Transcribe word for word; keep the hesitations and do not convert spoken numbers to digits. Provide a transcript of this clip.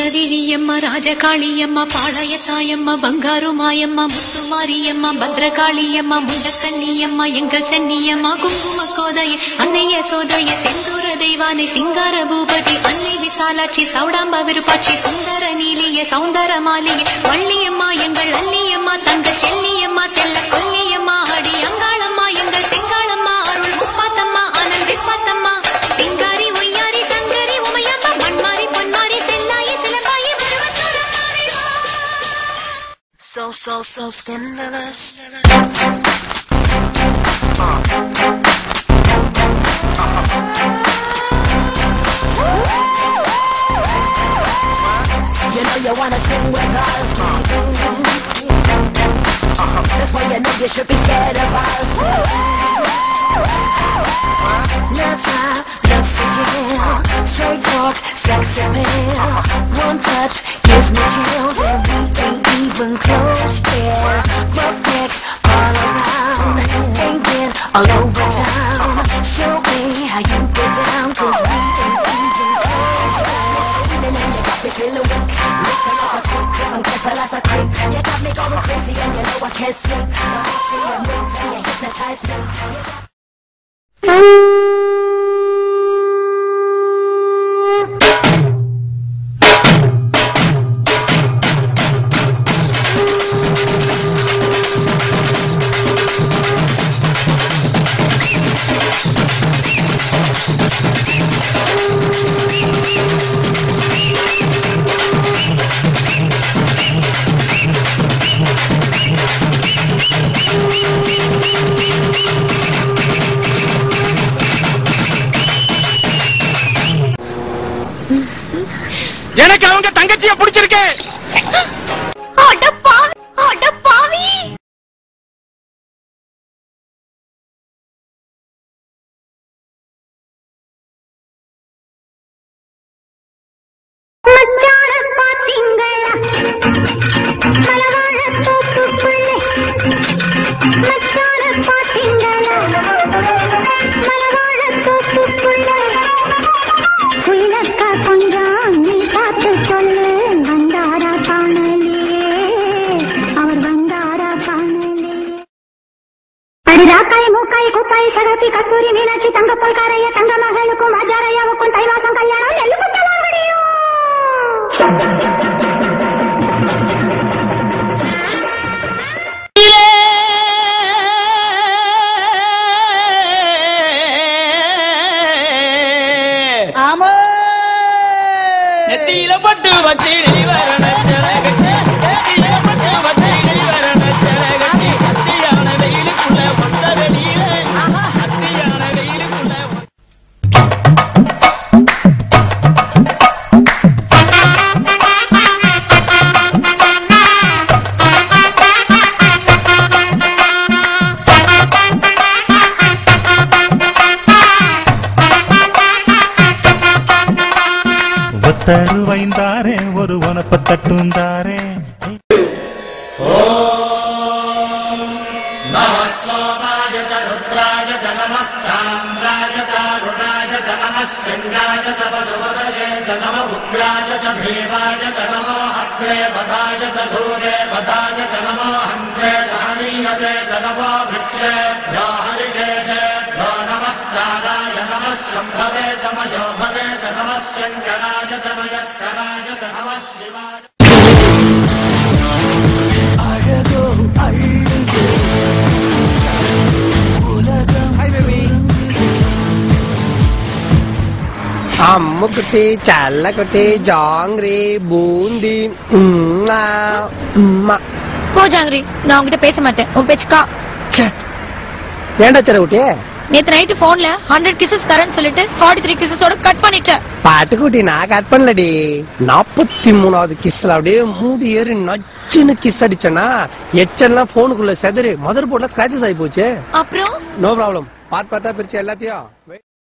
மதிரியம்மா ராஜகாளியம்மா பாளையத்தாயம்மா பங்காரு மாயம்மா முத்துமாரியம்மா பத்ரகாளியம்மா முண்டக்கண்ணியம்மா எங்கள் சென்னியம்மா குங்கும கோதைய அன்னைய சோதைய செந்தூர தெய்வானை சிங்கார பூபதி அன்னை விசாலாட்சி சௌடாம்ப விருப்பாட்சி சுந்தர நீலிய சௌந்தர மாலிய வள்ளியம்மா எங்கள் அல்லியம்மா தங்க செல்லியம்மா செல்ல கொல்லியம்மா அடி அங்காளம்மா எங்கள் செங்காளம்மா அருள் முப்பாத்தம்மா அனல் விஸ்வாத்தம்மா சிங்காரி ஒய்யாரி Sankari உமையம்மா மண்மாரி Ponmari Chellayi Silambayi பருவத்தூரம்மாவே So, so, so scandalous. You know you wanna sing with us. That's why you know you should be scared of us. Let's smile, looks again. Straight talk, sex appeal. One touch gives me chills, and we ain't even close yet. Perfect all around, ain't been all over town. Show me how you get down, 'cause we ain't even close yet. Even when you got me feeling weak, listen as I speak, 'cause I'm careful as I creep. You got me going crazy, and you know I can't sleep. The watching your moves and you hypnotize me. எனக்கு அவங்க தங்கச்சிய பிடிச்சிருக்கு. அட பாவி அட பாவி மச்சான பாத்தீங்களா மலவாழ தோப்புக்குள்ளே மச்சான பாத்தீங்களா மலவாழ தோப்புக்குள்ளே குயிலக்கா கொஞ்சம் நீ பார்த்து சொல்லு வந்தாரா காணலையே அவர் வந்தாரா காணலையே அடிராக்காய் மூக்காய் குப்பாய் சகப்பி கஸ்தூரி மீனாட்சி தங்க பொல்காரைய தங்க மகளுக்கும் அஜாரையாவுக்கும் தைவாசம் கல்யாணம் எல்லு குட்டலாங்கடியோ ஆமா நெத்தியில பட்டு வச்சி வரண ஜலகட்டி நெத்தியில பட்டு வச்சி வரண ஜலகட்டி அத்தியான வெயிலுக்குள்ள ஒத்த வெளியில அத்தியான வெயிலுக்குள்ள தருவைந்தாரே ஒரு உனப்ப தட்டுந்தாரே. நமஸ்வாமாய ருத்ராய நமஸ்தாம்ராய தாருணாய நமஸ்கண்டாய தபசுபதயே நம உக்ராய பீமாய நமோ ஹத்ரே பதாய தூரே பதாய நமோ ஹந்த்ரே சஹனீயதே நமோ விக்ஷேभ्यो ஹரிகேஜேभ्यो நமஸ்காராய நமः சம்பவே தமயோ பவே நமः சங்கராய தமயஸ்கராய நமः சிவாய. அழகோ அழுது உலகம் அம்முக்குட்டி சல்லக்குட்டி ஜாங்கிரி பூந்தி போ ஜாங்கிரி, நான் உங்ககிட்ட பேச மாட்டேன். உன் பேச்சுக்கா. ஏண்டா சரக்குட்டி நேத்து நைட்டு போன்ல ஹண்ட்ரட் கிசஸ் தரேன்னு சொல்லிட்டு ஃபார்ட்டி த்ரீ கிசஸோட கட் பண்ணிட்டேன். பாட்டுக்குட்டி நான் கட் பண்ணலடி. நாப்பத்தி மூணாவது கிஸ்ல அப்படியே மூடி ஏறி நச்சுன்னு கிஸ் அடிச்சனா எச்செல்லாம் போனுக்குள்ள செதறி மதர் போர்ட்ல ஸ்கிராச்சஸ் ஆகி போச்சு. அப்புறம் நோ ப்ராப்ளம், பார்ட் பார்ட்டா பிரிச்சு எல்லாத்தையும்